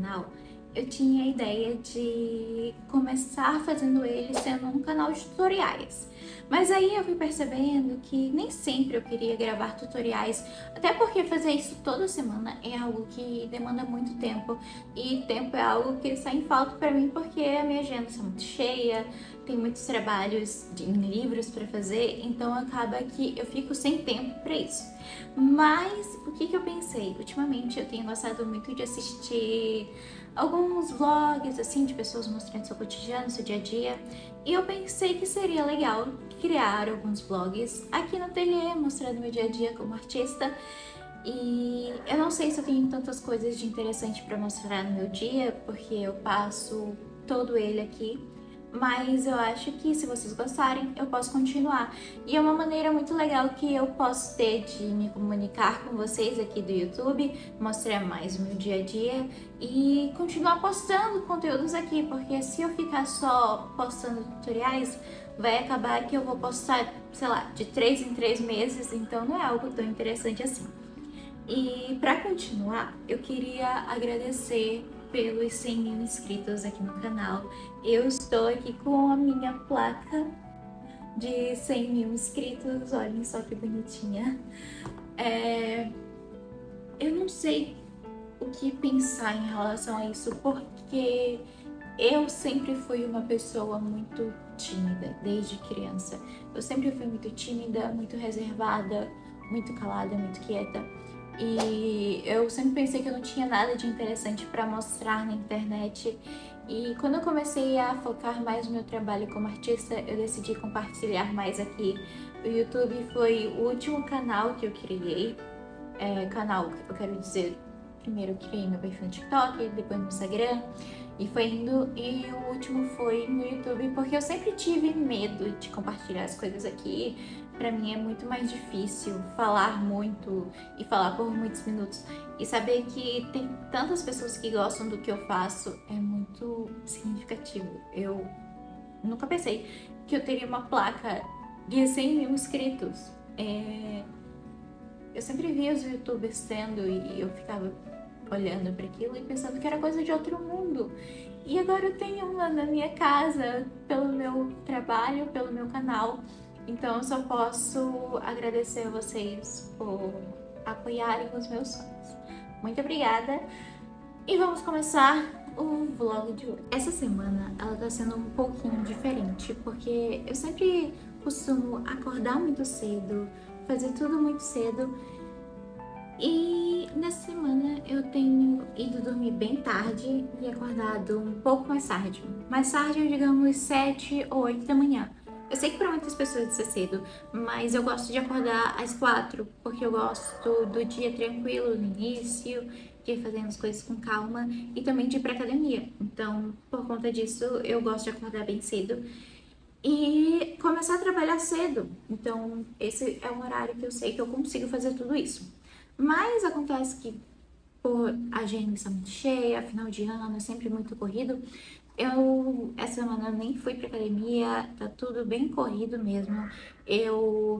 canal, eu tinha a ideia de começar fazendo ele sendo um canal de tutoriais. Mas aí eu fui percebendo que nem sempre eu queria gravar tutoriais, até porque fazer isso toda semana é algo que demanda muito tempo, e tempo é algo que está em falta para mim porque a minha agenda está muito cheia, tem muitos trabalhos em livros para fazer, então acaba que eu fico sem tempo para isso. Mas o que eu pensei? Ultimamente eu tenho gostado muito de assistir alguns vlogs assim de pessoas mostrando seu cotidiano, seu dia a dia, e eu pensei que seria legal criar alguns vlogs aqui no ateliê, mostrando meu dia a dia como artista. E eu não sei se eu tenho tantas coisas de interessante para mostrar no meu dia, porque eu passo todo ele aqui, mas eu acho que se vocês gostarem, eu posso continuar. E é uma maneira muito legal que eu posso ter de me comunicar com vocês aqui do YouTube, mostrar mais o meu dia a dia e continuar postando conteúdos aqui, porque se eu ficar só postando tutoriais, vai acabar que eu vou postar, sei lá, de 3 em 3 meses, então não é algo tão interessante assim. E para continuar, eu queria agradecer pelos 100 mil inscritos aqui no canal. Eu estou aqui com a minha placa de 100 mil inscritos, olhem só que bonitinha. Eu não sei o que pensar em relação a isso, porque eu sempre fui uma pessoa muito tímida, desde criança. Eu sempre fui muito tímida, muito reservada, muito calada, muito quieta. E eu sempre pensei que eu não tinha nada de interessante para mostrar na internet. E quando eu comecei a focar mais no meu trabalho como artista, eu decidi compartilhar mais aqui. O YouTube foi o último canal que eu criei. Canal, eu quero dizer, primeiro eu criei meu perfil no TikTok, depois no Instagram, e foi indo, e o último foi no YouTube, porque eu sempre tive medo de compartilhar as coisas aqui. Pra mim é muito mais difícil falar muito e falar por muitos minutos, e saber que tem tantas pessoas que gostam do que eu faço é muito significativo. Eu nunca pensei que eu teria uma placa de 100 mil inscritos. Eu sempre via os youtubers tendo e eu ficava olhando para aquilo e pensando que era coisa de outro mundo. E agora eu tenho uma na minha casa, pelo meu trabalho, pelo meu canal. Então eu só posso agradecer a vocês por apoiarem os meus sonhos. Muito obrigada! E vamos começar o vlog de hoje. Essa semana ela tá sendo um pouquinho diferente, porque eu sempre costumo acordar muito cedo, fazer tudo muito cedo. E nessa semana eu tenho ido dormir bem tarde e acordado um pouco mais tarde. Mais tarde, digamos 7 ou 8 da manhã. Eu sei que para muitas pessoas isso é cedo, mas eu gosto de acordar às 4, porque eu gosto do dia tranquilo no início, de ir fazendo as coisas com calma e também de ir pra academia. Então, por conta disso, eu gosto de acordar bem cedo e começar a trabalhar cedo. Então, esse é um horário que eu sei que eu consigo fazer tudo isso. Mas acontece que, por a agenda estar muito cheia, final de ano é sempre muito corrido, essa semana nem fui pra academia, tá tudo bem corrido mesmo. Eu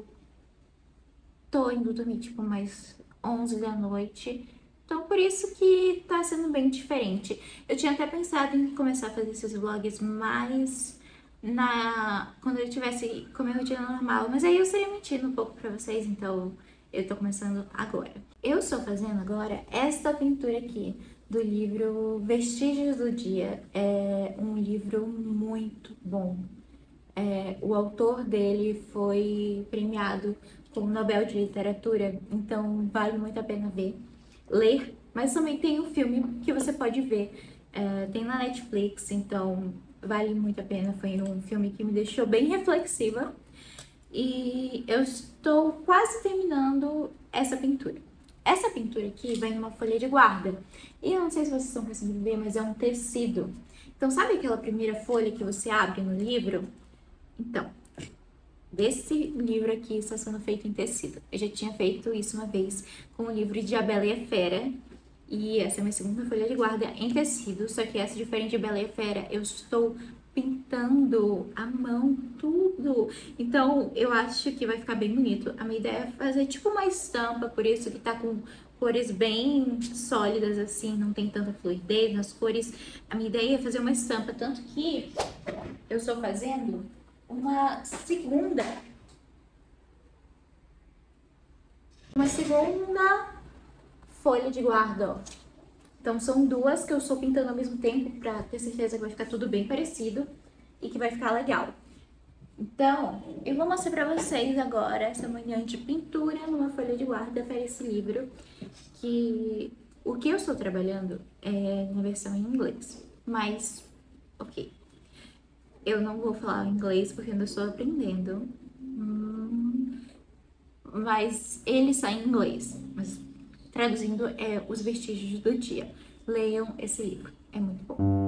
tô indo dormir tipo mais 11 da noite, então por isso que tá sendo bem diferente. Eu tinha até pensado em começar a fazer esses vlogs mais quando eu tivesse com a minha rotina normal, mas aí eu estaria mentindo um pouco pra vocês, então eu tô começando agora. Eu estou fazendo agora esta pintura aqui do livro Vestígios do Dia. É um livro muito bom. O autor dele foi premiado com o Nobel de Literatura, então vale muito a pena ler, mas também tem um filme que você pode ver, tem na Netflix, então vale muito a pena. Foi um filme que me deixou bem reflexiva e eu estou quase terminando essa pintura. Essa pintura aqui vai numa folha de guarda, e eu não sei se vocês estão conseguindo ver, mas é um tecido. Então, sabe aquela primeira folha que você abre no livro? Então, desse livro aqui está sendo feito em tecido. Eu já tinha feito isso uma vez com o livro de A Bela e a Fera, e essa é a minha segunda folha de guarda em tecido, só que essa, diferente de Bela e a Fera, eu estou pintando à mão tudo. Então, eu acho que vai ficar bem bonito. A minha ideia é fazer tipo uma estampa, por isso que tá com cores bem sólidas assim, não tem tanta fluidez nas cores. A minha ideia é fazer uma estampa, tanto que eu estou fazendo uma segunda folha de guarda, ó. Então são duas que eu estou pintando ao mesmo tempo pra ter certeza que vai ficar tudo bem parecido e que vai ficar legal. Então, eu vou mostrar pra vocês agora essa manhã de pintura numa folha de guarda para esse livro, que o que eu estou trabalhando é na versão em inglês, mas, ok, eu não vou falar inglês porque ainda estou aprendendo, mas ele sai em inglês, mas traduzindo é Os Vestígios do Dia. Leiam esse livro, é muito bom.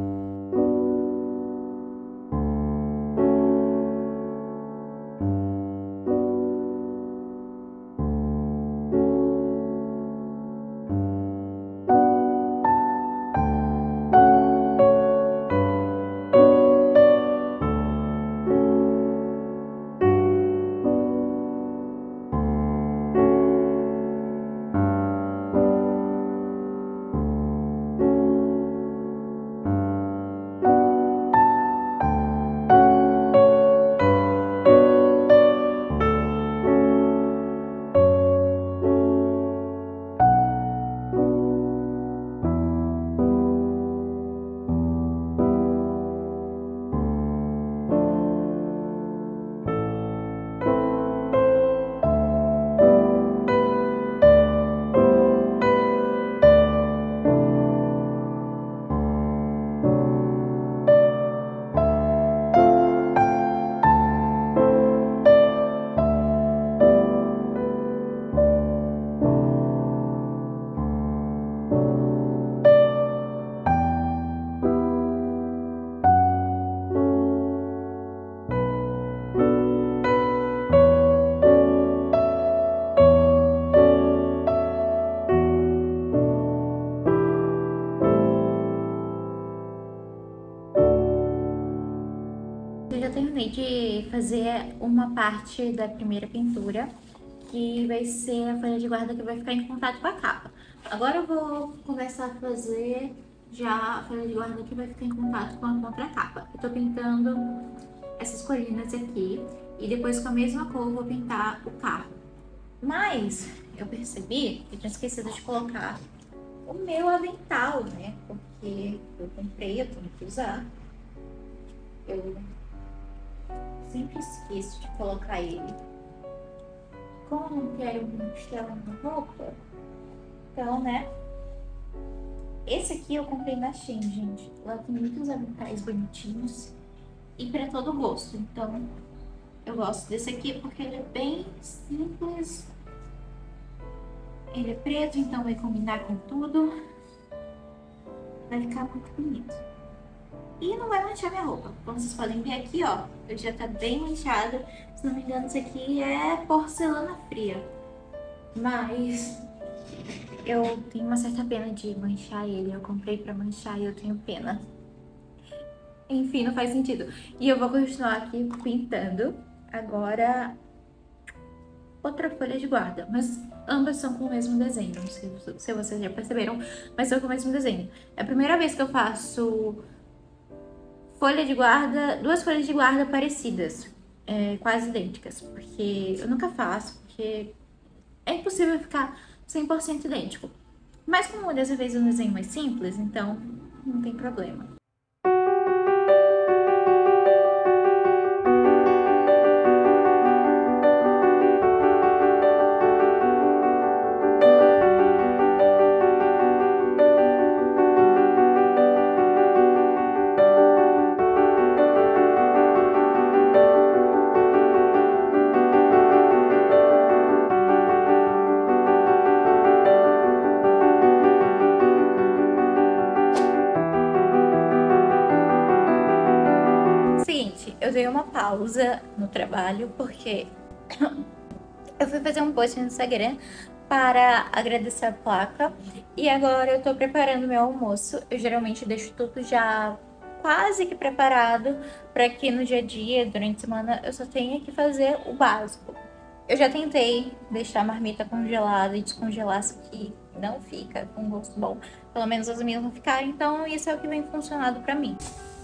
Eu já terminei de fazer uma parte da primeira pintura, que vai ser a folha de guarda que vai ficar em contato com a capa. Agora eu vou começar a fazer já a folha de guarda que vai ficar em contato com a contracapa. Eu tô pintando essas colinas aqui e depois com a mesma cor eu vou pintar o carro. Mas eu percebi que eu tinha esquecido de colocar o meu avental, né? Porque eu comprei, eu tenho que usar. Eu sempre esqueço de colocar ele. Como eu não quero mostrar uma roupa, então, né? Esse aqui eu comprei na Shein, gente. Lá tem muitos aventais bonitinhos e para todo gosto. Então, eu gosto desse aqui porque ele é bem simples. Ele é preto, então vai combinar com tudo. Vai ficar muito bonito. E não vai manchar minha roupa. Como vocês podem ver aqui, ó, ele já tá bem manchado. Se não me engano, isso aqui é porcelana fria. Mas eu tenho uma certa pena de manchar ele. Eu comprei pra manchar e eu tenho pena. Enfim, não faz sentido. E eu vou continuar aqui pintando agora outra folha de guarda. Mas ambas são com o mesmo desenho. Não sei se vocês já perceberam, mas são com o mesmo desenho. É a primeira vez que eu faço folha de guarda, duas folhas de guarda parecidas, quase idênticas, porque eu nunca faço, porque é impossível ficar 100% idêntico. Mas como dessa vez é um desenho mais simples, então não tem problema. Seguinte, eu dei uma pausa no trabalho porque eu fui fazer um post no Instagram para agradecer a placa e agora eu tô preparando meu almoço. Eu geralmente deixo tudo já quase que preparado para que no dia a dia, durante a semana, eu só tenha que fazer o básico. Eu já tentei deixar a marmita congelada e descongelar, isso aqui não fica com gosto bom. Pelo menos as minhas não ficaram, então isso é o que vem funcionando pra mim.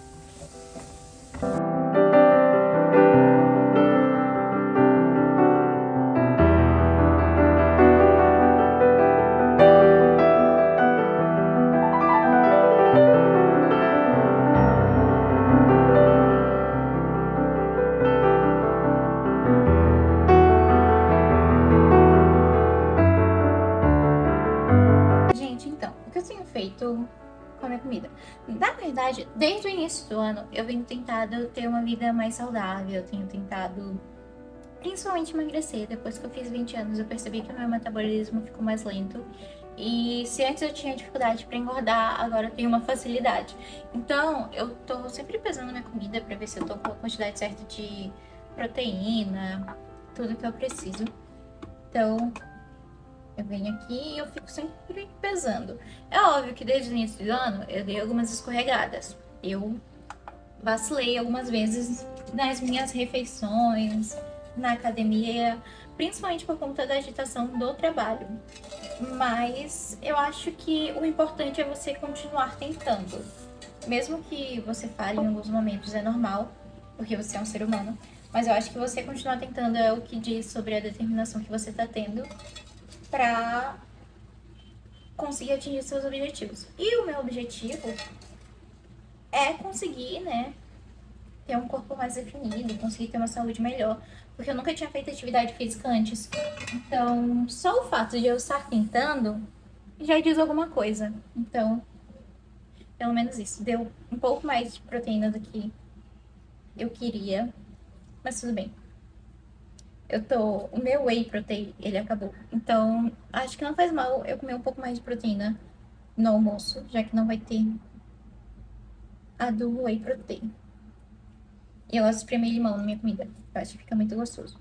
Gente, então, o que eu tenho feito com a minha comida? Na verdade, desde o início do ano, eu venho tentado ter uma vida mais saudável, eu tenho tentado principalmente emagrecer. Depois que eu fiz 20 anos, eu percebi que o meu metabolismo ficou mais lento. E se antes eu tinha dificuldade para engordar, agora eu tenho uma facilidade. Então, eu tô sempre pesando minha comida para ver se eu tô com a quantidade certa de proteína, tudo que eu preciso. Então, eu venho aqui e eu fico sempre pesando. É óbvio que desde o início do ano eu dei algumas escorregadas. Eu vacilei algumas vezes nas minhas refeições, na academia, principalmente por conta da agitação do trabalho. Mas eu acho que o importante é você continuar tentando. Mesmo que você falhe em alguns momentos, é normal, porque você é um ser humano. Mas eu acho que você continuar tentando é o que diz sobre a determinação que você tá tendo pra conseguir atingir seus objetivos. E o meu objetivo é conseguir, né, ter um corpo mais definido, conseguir ter uma saúde melhor, porque eu nunca tinha feito atividade física antes. Então, só o fato de eu estar tentando já diz alguma coisa. Então, pelo menos isso. Deu um pouco mais de proteína do que eu queria, mas tudo bem. O meu whey protein, ele acabou. Então, acho que não faz mal eu comer um pouco mais de proteína no almoço, já que não vai ter a do whey protein. E eu gosto de espremer limão na minha comida. Eu acho que fica muito gostoso.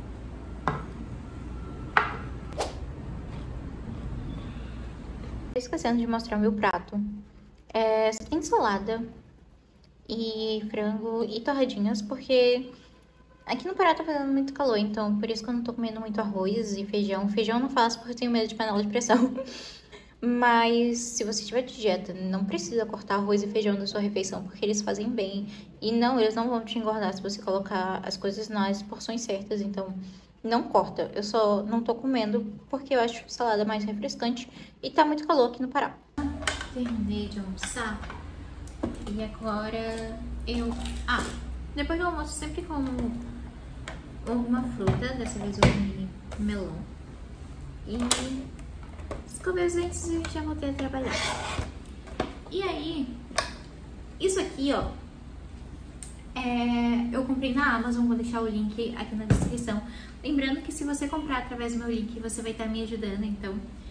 Tô esquecendo de mostrar o meu prato. Tem salada e frango e torradinhas, porque aqui no Pará tá fazendo muito calor, então por isso que eu não tô comendo muito arroz e feijão. Feijão eu não faço porque eu tenho medo de panela de pressão. Mas se você tiver de dieta, não precisa cortar arroz e feijão da sua refeição, porque eles fazem bem. E não, eles não vão te engordar se você colocar as coisas nas porções certas, então não corta. Eu só não tô comendo porque eu acho salada mais refrescante e tá muito calor aqui no Pará. Terminei de almoçar e agora depois do almoço eu sempre como alguma fruta. Dessa vez eu comi melão. E escovei os dentes e já voltei a trabalhar. E aí, isso aqui, ó, eu comprei na Amazon, vou deixar o link aqui na descrição. Lembrando que se você comprar através do meu link, você vai estar me ajudando, então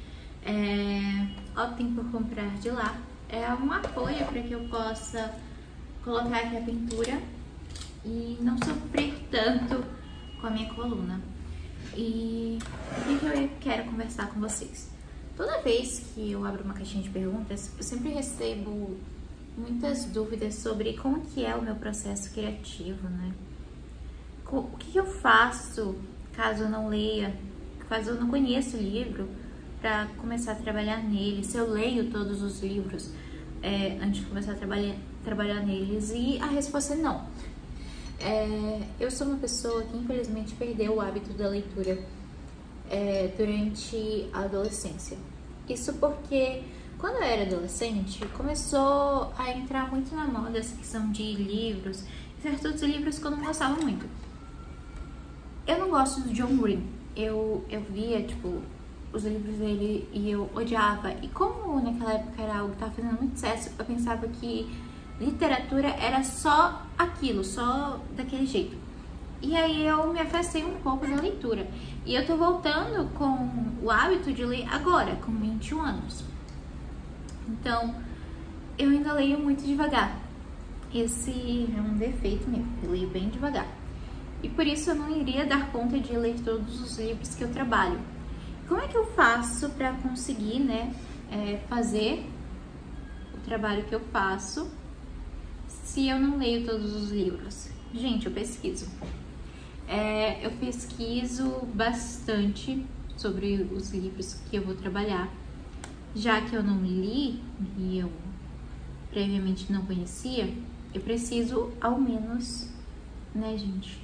optem por comprar de lá. É um apoio para que eu possa colocar aqui a pintura e não sofrer tanto com a minha coluna. E o que eu quero conversar com vocês? Toda vez que eu abro uma caixinha de perguntas, eu sempre recebo muitas dúvidas sobre como que é o meu processo criativo, né? O que eu faço caso eu não leia, caso eu não conheça o livro, para começar a trabalhar nele, se eu leio todos os livros antes de começar a trabalhar neles. E a resposta é não. Eu sou uma pessoa que infelizmente perdeu o hábito da leitura durante a adolescência. Isso porque quando eu era adolescente começou a entrar muito na moda essa questão de livros, certos livros que eu não gostava muito. Eu não gosto do John Green. Eu via, tipo, os livros dele e eu odiava. E como naquela época era algo que estava fazendo muito sucesso, eu pensava que literatura era só aquilo, só daquele jeito. E aí eu me afastei um pouco da leitura. E eu tô voltando com o hábito de ler agora, com 21 anos. Então, eu ainda leio muito devagar. Esse é um defeito meu, eu leio bem devagar. E por isso eu não iria dar conta de ler todos os livros que eu trabalho. Como é que eu faço para conseguir, né, fazer o trabalho que eu faço se eu não leio todos os livros? Gente, eu pesquiso. Eu pesquiso bastante sobre os livros que eu vou trabalhar. já que eu não li e eu previamente não conhecia, eu preciso ao menos, né, gente,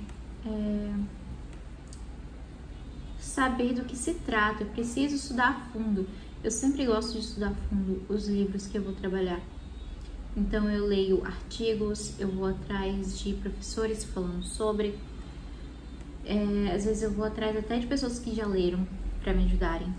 saber do que se trata. Eu preciso estudar a fundo. Eu sempre gosto de estudar a fundo os livros que eu vou trabalhar. Então eu leio artigos, eu vou atrás de professores falando sobre, às vezes eu vou atrás até de pessoas que já leram para me ajudarem.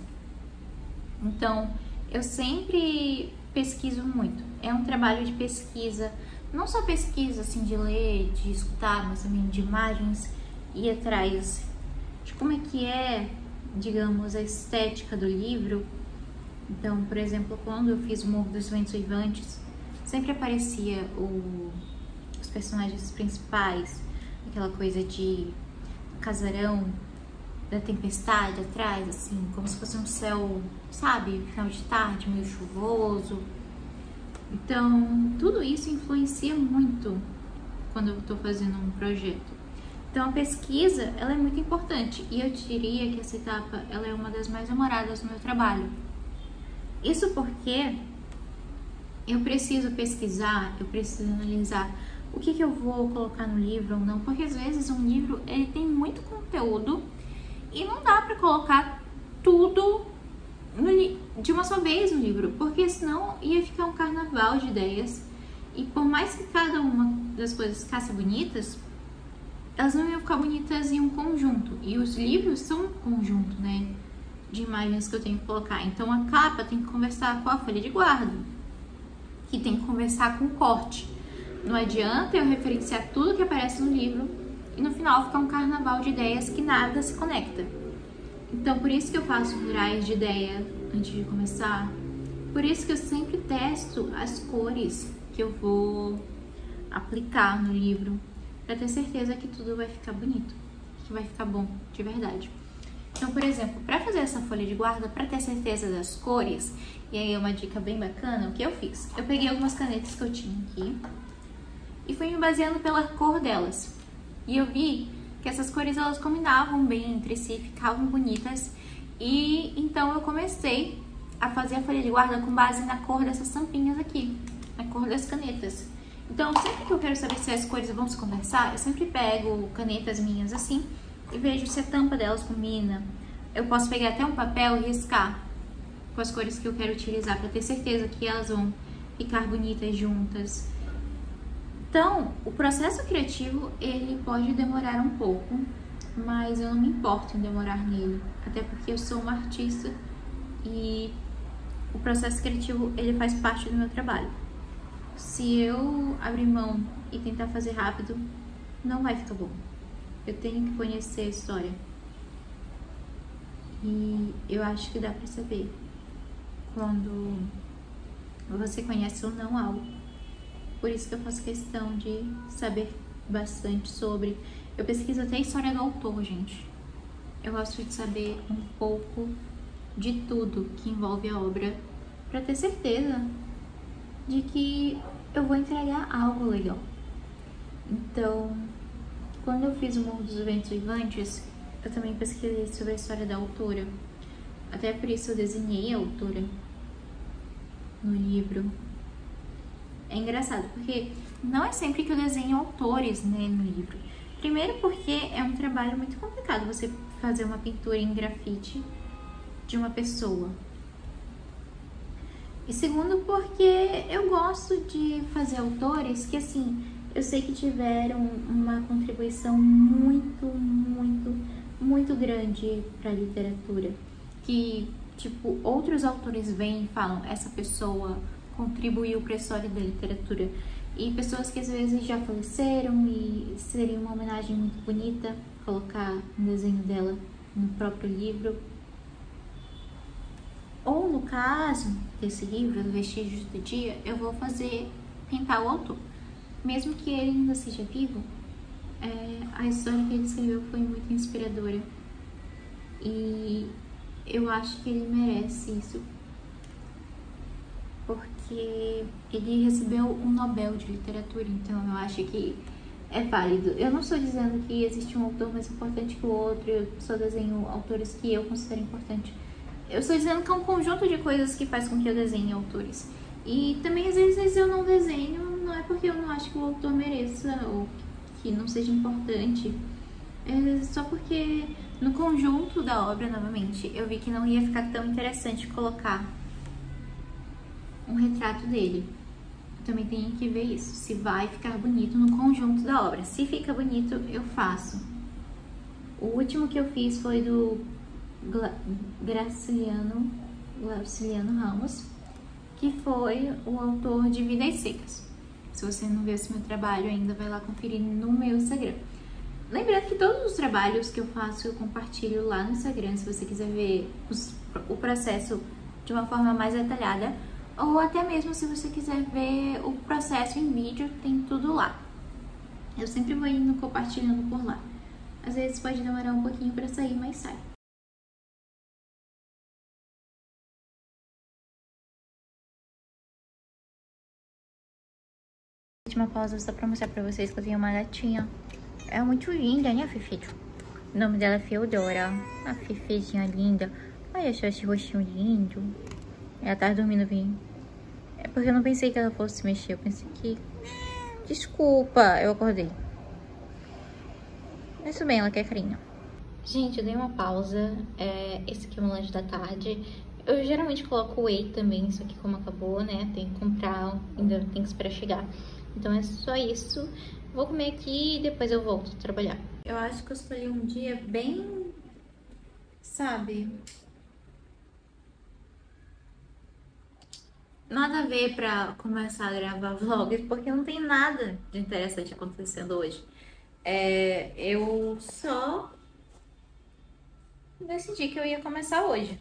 Então eu sempre pesquiso muito. É um trabalho de pesquisa, não só pesquisa assim de ler, de escutar, mas também de imagens, ir atrás de como é que é, digamos, a estética do livro. Então, por exemplo, quando eu fiz o Morro dos Ventos Uivantes, sempre aparecia os personagens principais, aquela coisa de casarão da tempestade atrás, assim, como se fosse um céu, sabe, final de tarde, meio chuvoso. Então, tudo isso influencia muito quando eu estou fazendo um projeto. Então, a pesquisa, ela é muito importante e eu diria que essa etapa, ela é uma das mais demoradas no meu trabalho. Isso porque eu preciso pesquisar, eu preciso analisar o que eu vou colocar no livro ou não, porque às vezes um livro, ele tem muito conteúdo e não dá para colocar tudo de uma só vez no livro, porque senão ia ficar um carnaval de ideias e por mais que cada uma das coisas ficasse bonitas, elas não iam ficar bonitas em um conjunto, e os livros são um conjunto, né, de imagens que eu tenho que colocar. Então a capa tem que conversar com a folha de guarda, que tem que conversar com o corte. Não adianta eu referenciar tudo que aparece no livro e no final ficar um carnaval de ideias que nada se conecta. Então por isso que eu faço rurais de ideia antes de começar, por isso que eu sempre testo as cores que eu vou aplicar no livro, para ter certeza que tudo vai ficar bonito, que vai ficar bom de verdade. Então, por exemplo, para fazer essa folha de guarda, para ter certeza das cores, e aí é uma dica bem bacana, o que eu fiz? Eu peguei algumas canetas que eu tinha aqui e fui me baseando pela cor delas. E eu vi que essas cores, elas combinavam bem entre si, ficavam bonitas. E então eu comecei a fazer a folha de guarda com base na cor dessas tampinhas aqui, na cor das canetas. Então, sempre que eu quero saber se as cores vão se conversar, eu sempre pego canetas minhas assim e vejo se a tampa delas combina. Eu posso pegar até um papel e riscar com as cores que eu quero utilizar para ter certeza que elas vão ficar bonitas juntas. Então, o processo criativo, ele pode demorar um pouco, mas eu não me importo em demorar nele, até porque eu sou uma artista e o processo criativo, ele faz parte do meu trabalho. Se eu abrir mão e tentar fazer rápido, não vai ficar bom. Eu tenho que conhecer a história. E eu acho que dá pra saber quando você conhece ou não algo. Por isso que eu faço questão de saber bastante sobre. Eu pesquiso até a história do autor, gente. Eu gosto de saber um pouco de tudo que envolve a obra, pra ter certeza de que eu vou entregar algo legal. Então, quando eu fiz o Morro dos Ventos Uivantes, eu também pesquisei sobre a história da autora. Até por isso eu desenhei a autora no livro. É engraçado, porque não é sempre que eu desenho autores, né, no livro. Primeiro porque é um trabalho muito complicado você fazer uma pintura em grafite de uma pessoa. E segundo porque eu gosto de fazer autores que, assim, eu sei que tiveram uma contribuição muito grande para a literatura. Que, tipo, outros autores vêm e falam, essa pessoa contribuiu para a história da literatura. E pessoas que às vezes já faleceram e seria uma homenagem muito bonita colocar um desenho dela no próprio livro. Ou no caso desse livro, Vestígios do Dia, eu vou pintar o autor. Mesmo que ele ainda seja vivo, a história que ele escreveu foi muito inspiradora. E eu acho que ele merece isso. Porque ele recebeu um Nobel de Literatura, então eu acho que é válido. Eu não estou dizendo que existe um autor mais importante que o outro, eu só desenho autores que eu considero importantes. Eu estou dizendo que é um conjunto de coisas que faz com que eu desenhe autores. E também às vezes eu não desenho, não é porque eu não acho que o autor mereça ou que não seja importante. É só porque no conjunto da obra, novamente, eu vi que não ia ficar tão interessante colocar um retrato dele. Eu também tenho que ver isso, se vai ficar bonito no conjunto da obra. Se fica bonito, eu faço. O último que eu fiz foi do Graciliano Ramos, que foi o autor de Vidas Secas. Se você não viu esse meu trabalho ainda, vai lá conferir no meu Instagram. Lembrando que todos os trabalhos que eu faço eu compartilho lá no Instagram, se você quiser ver o processo de uma forma mais detalhada, ou até mesmo se você quiser ver o processo em vídeo, tem tudo lá. Eu sempre vou indo compartilhando por lá. Às vezes pode demorar um pouquinho para sair, mas sai. Última pausa só pra mostrar pra vocês que eu tenho uma gatinha. É muito linda, né, Fifi? O nome dela é Feodora. A Fifizinha linda. Olha só esse rostinho lindo. Ela tá dormindo bem. É porque eu não pensei que ela fosse se mexer. Eu pensei que... Desculpa, eu acordei. Mas tudo bem, ela quer carinho. Gente, eu dei uma pausa. Esse aqui é o meu lanche da tarde. Eu geralmente coloco whey também, só que como acabou, né? Tem que comprar, ainda tem que esperar chegar. Então é só isso. Vou comer aqui e depois eu volto a trabalhar. Eu acho que eu escolhi um dia bem... Sabe? Nada a ver pra começar a gravar vlogs, porque não tem nada de interessante acontecendo hoje. Eu só decidi que eu ia começar hoje.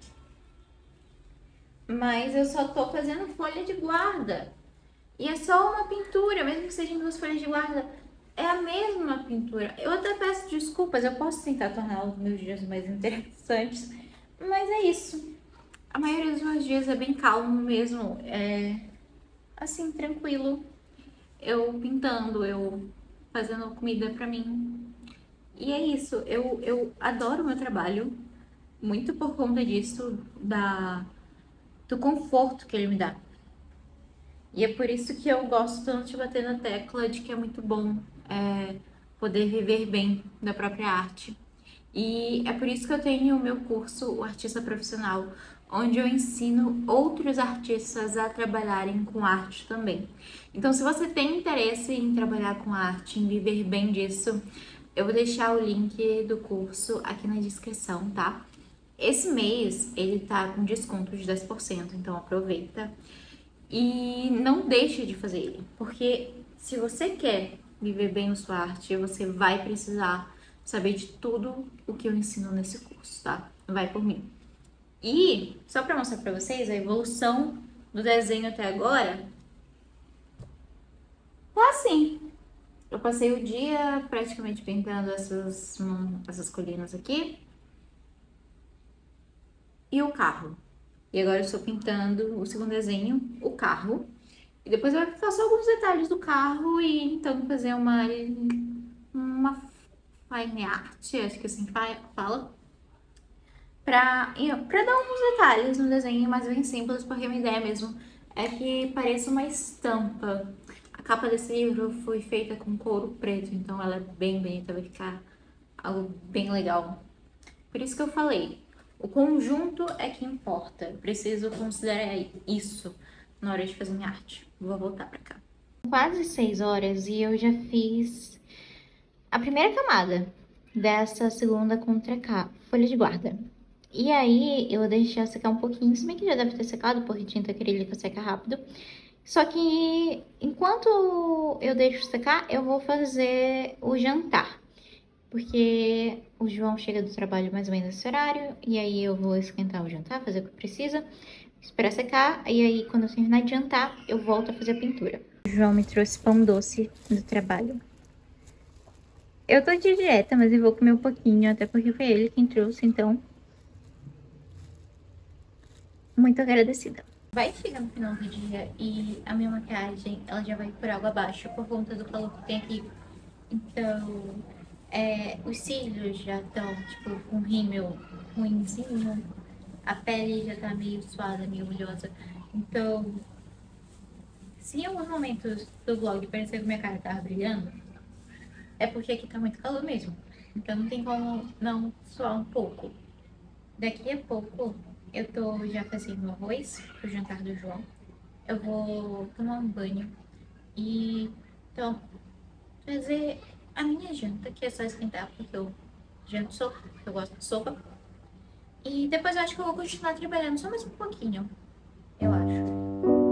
Mas eu só tô fazendo folha de guarda. E é só uma pintura, mesmo que sejam duas folhas de guarda, é a mesma pintura. Eu até peço desculpas, eu posso tentar tornar os meus dias mais interessantes, mas é isso. A maioria dos meus dias é bem calmo mesmo, assim, tranquilo. Eu pintando, eu fazendo comida pra mim. E é isso, eu adoro o meu trabalho, muito por conta disso, do conforto que ele me dá. E é por isso que eu gosto tanto de bater na tecla de que é muito bom poder viver bem da própria arte. E é por isso que eu tenho o meu curso, o Artista Profissional, onde eu ensino outros artistas a trabalharem com arte também. Então, se você tem interesse em trabalhar com arte, em viver bem disso, eu vou deixar o link do curso aqui na descrição, tá? Esse mês ele tá com desconto de 10%, então aproveita. E não deixe de fazer ele, porque se você quer viver bem a sua arte, você vai precisar saber de tudo o que eu ensino nesse curso, tá? Vai por mim. E, só pra mostrar pra vocês a evolução do desenho até agora, tá assim. Eu passei o dia praticamente pintando essas colinas aqui e o carro. E agora eu estou pintando o segundo desenho, o carro. E depois eu vou pintar só alguns detalhes do carro e então fazer uma fine art, acho que assim fala. Pra dar alguns detalhes no desenho, mas bem simples, porque a minha ideia mesmo é que pareça uma estampa. A capa desse livro foi feita com couro preto, então ela é bem bonita, vai ficar algo bem legal. Por isso que eu falei, o conjunto é que importa. Eu preciso considerar isso na hora de fazer minha arte. Vou voltar pra cá. Quase 6 horas e eu já fiz a primeira camada dessa segunda folha de guarda. E aí eu deixei ela secar um pouquinho, se bem que já deve ter secado, porque tinta acrílica seca rápido. Só que enquanto eu deixo secar, eu vou fazer o jantar. Porque o João chega do trabalho mais ou menos nesse horário, e aí eu vou esquentar o jantar, fazer o que precisa, esperar secar, e aí quando eu terminar de jantar, eu volto a fazer a pintura. O João me trouxe pão doce do trabalho. Eu tô de dieta, mas eu vou comer um pouquinho, até porque foi ele quem trouxe, então... Muito agradecida. Vai chegar no final do dia e a minha maquiagem, ela já vai por água abaixo, por conta do calor que tem aqui. Então... os cílios já estão, tipo, com rímel ruimzinho. A pele já tá meio suada, meio oleosa. Então, se em alguns momentos do vlog parecer que minha cara tava brilhando, é porque aqui tá muito calor mesmo. Então não tem como não suar um pouco. Daqui a pouco eu tô já fazendo arroz pro jantar do João. Eu vou tomar um banho e então fazer a minha janta, que é só esquentar, porque eu janto sopa, eu gosto de sopa. E depois eu acho que eu vou continuar trabalhando só mais um pouquinho, eu acho.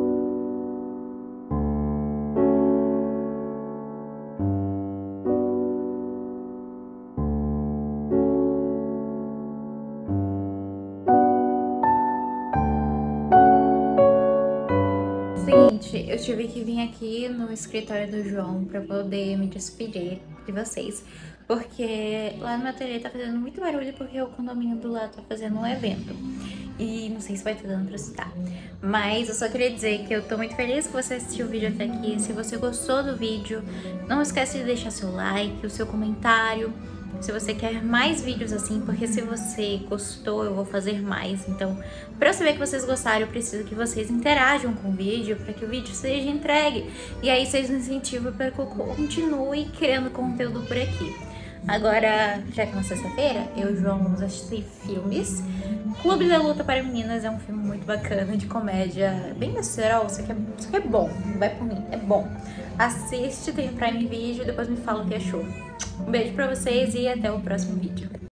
Seguinte, eu tive que vir aqui no escritório do João pra poder me despedir de vocês, porque lá no meu ateliê tá fazendo muito barulho porque o condomínio do lado tá fazendo um evento. E não sei se vai estar dando pra citar. Mas eu só queria dizer que eu tô muito feliz que você assistiu o vídeo até aqui. Se você gostou do vídeo, não esquece de deixar seu like, o seu comentário. Se você quer mais vídeos assim, porque se você gostou, eu vou fazer mais. Então, para eu saber que vocês gostaram, eu preciso que vocês interajam com o vídeo, para que o vídeo seja entregue. E aí vocês me incentivam para que eu continue criando conteúdo por aqui. Agora, já que é uma sexta-feira, eu e o João vamos assistir filmes. Clube da Luta para Meninas é um filme muito bacana, de comédia, bem besterol, isso aqui é bom, vai por mim, é bom. Assiste, tem o Prime Video e depois me fala o que achou. Um beijo pra vocês e até o próximo vídeo.